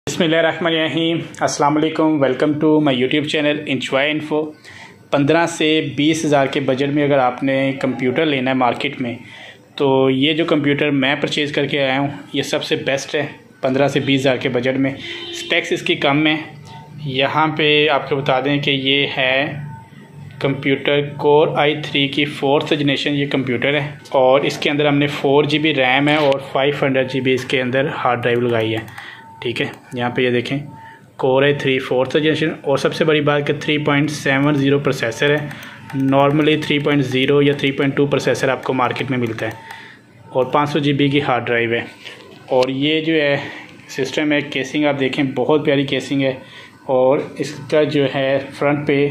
बिस्मिल्लाहिर्रहमानिर्रहीम, अस्सलाम वालेकुम। Welcome to my YouTube channel enjoy info. 15 से 20 हज़ार के बजट में अगर आपने कंप्यूटर लेना है मार्केट में, तो ये जो कंप्यूटर मैं परचेज़ करके आया हूँ ये सबसे बेस्ट है। 15 से 20 हज़ार के बजट में स्पेक्स इसकी कम है। यहाँ पे आपको बता दें कि ये है कंप्यूटर कोर i3 की 4th जनरेशन ये कंप्यूटर है, और इसके अंदर हमने 4 GB रैम है और 500 GB इसके अंदर हार्ड ड्राइव लगाई है। ठीक है, यहाँ पे ये देखें कोर i3 4th जनरेशन, और सबसे बड़ी बात कि 3.70 प्रोसेसर है। नॉर्मली 3.0 या 3.2 प्रोसेसर आपको मार्केट में मिलता है, और 500 GB की हार्ड ड्राइव है। और ये जो है सिस्टम है, केसिंग आप देखें बहुत प्यारी केसिंग है, और इसका जो है फ्रंट पे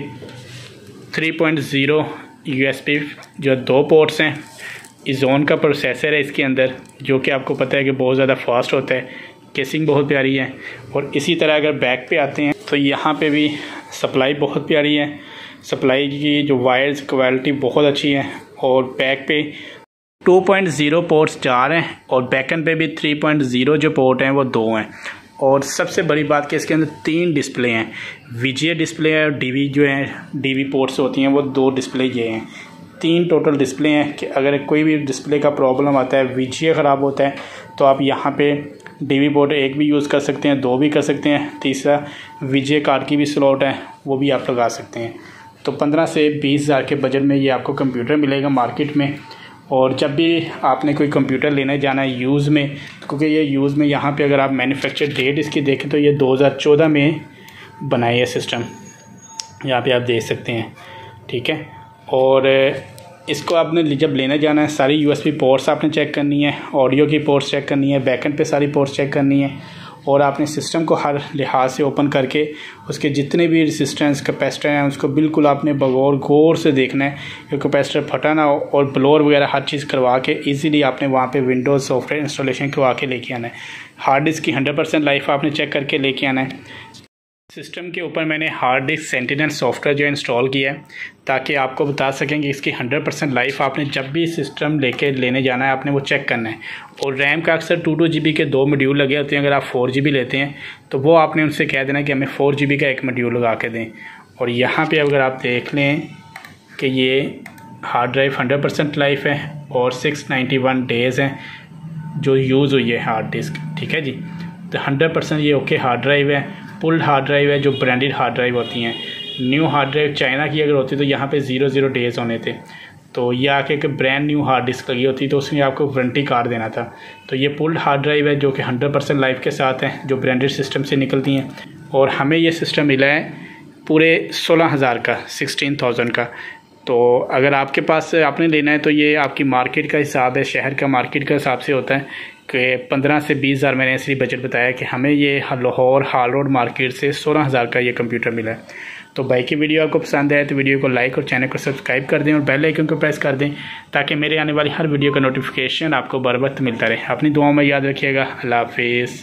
3.0 USB जो 2 पोर्ट्स हैं। इजोन का प्रोसेसर है इसके अंदर, जो कि आपको पता है कि बहुत ज़्यादा फास्ट होता है। केसिंग बहुत प्यारी है। और इसी तरह अगर बैक पे आते हैं तो यहाँ पे भी सप्लाई बहुत प्यारी है। सप्लाई की जो वायर्स क्वालिटी बहुत अच्छी है, और बैक पे 2.0 पोर्ट्स 4 हैं, और बैकएंड पे भी 3.0 जो पोर्ट हैं वो 2 हैं। और सबसे बड़ी बात कि इसके अंदर 3 डिस्प्ले हैं। VGA डिस्प्ले है, और DV जो है DV पोर्ट्स होती हैं वो 2 डिस्प्ले ये हैं। 3 टोटल डिस्प्ले हैं कि अगर कोई भी डिस्प्ले का प्रॉब्लम आता है, VGA ख़राब होता है, तो आप यहाँ पे DV पोर्ट 1 भी यूज़ कर सकते हैं, 2 भी कर सकते हैं, तीसरा VGA कार्ड की भी स्लॉट है वो भी आप लगा सकते हैं। तो 15 से 20 हज़ार के बजट में ये आपको कंप्यूटर मिलेगा मार्केट में। और जब भी आपने कोई कंप्यूटर लेने जाना है यूज़ में, क्योंकि ये यूज़ में यहाँ पे अगर आप मैन्युफैक्चर डेट इसकी देखें तो ये 2014 में बनाई है सिस्टम, यहाँ पे आप देख सकते हैं। ठीक है, और इसको आपने जब लेने जाना है सारी USB पोर्ट्स आपने चेक करनी है, ऑडियो की पोर्ट्स चेक करनी है, बैकएंड पे सारी पोर्ट्स चेक करनी है, और आपने सिस्टम को हर लिहाज से ओपन करके उसके जितने भी रेजिस्टेंस कैपेसिटर हैं उसको बिल्कुल आपने बगौर गौर से देखना है कि कैपेसिटर फटा ना हो, और ब्लोअर वगैरह हर चीज़ करवा के इजीली आपने वहाँ पे विंडोज़ सॉफ्टवेयर इंस्टॉलेशन करवा के लेके आना है। हार्ड डिस्क की 100% लाइफ आपने चेक करके लेके आना है। सिस्टम के ऊपर मैंने हार्ड डिस्क सेंटिनल सॉफ्टवेयर जो इंस्टॉल किया है, ताकि आपको बता सकें कि इसकी 100% लाइफ आपने जब भी सिस्टम लेने जाना है आपने वो चेक करना है। और रैम का अक्सर 2 GB के 2 मॉड्यूल लगे होते हैं। अगर आप 4 GB लेते हैं तो वो आपने उनसे कह देना कि हमें 4 GB का एक मॉड्यूल लगा के दें। और यहाँ पे अगर आप देख लें कि ये हार्ड ड्राइव 100% लाइफ है, और 691 डेज़ हैं जो यूज़ हुई है हार्ड डिस्क। ठीक है जी, तो 100% ये ओके हार्ड ड्राइव है। पुल्ड हार्ड ड्राइव है, जो ब्रांडेड हार्ड ड्राइव होती हैं। न्यू हार्ड ड्राइव चाइना की अगर होती तो यहाँ पे 0 डेज़ होने थे, तो ये आके एक ब्रांड न्यू हार्ड डिस्क लगी होती तो उसमें आपको वारंटी कार्ड देना था। तो ये पुल्ड हार्ड ड्राइव है जो कि 100% लाइफ के साथ है, जो ब्रांडेड सिस्टम से निकलती हैं। और हमें ये सिस्टम मिला है पूरे 16,000 का, 16,000 का। तो अगर आपके पास आपने लेना है तो ये आपकी मार्केट का हिसाब है, शहर का मार्केट का हिसाब से होता है कि 15 से 20 हज़ार मैंने इसलिए बजट बताया कि हमें ये लाहौर हाल रोड मार्केट से 16,000 का ये कंप्यूटर मिला है। तो भाई की वीडियो आपको पसंद आए तो वीडियो को लाइक और चैनल को सब्सक्राइब कर दें, और बेल आइकन को प्रेस कर दें ताकि मेरे आने वाली हर वीडियो का नोटिफिकेशन आपको बर वक्त मिलता रहे। अपनी दुआओं में याद रखिएगा। अल्लाह हाफिज़।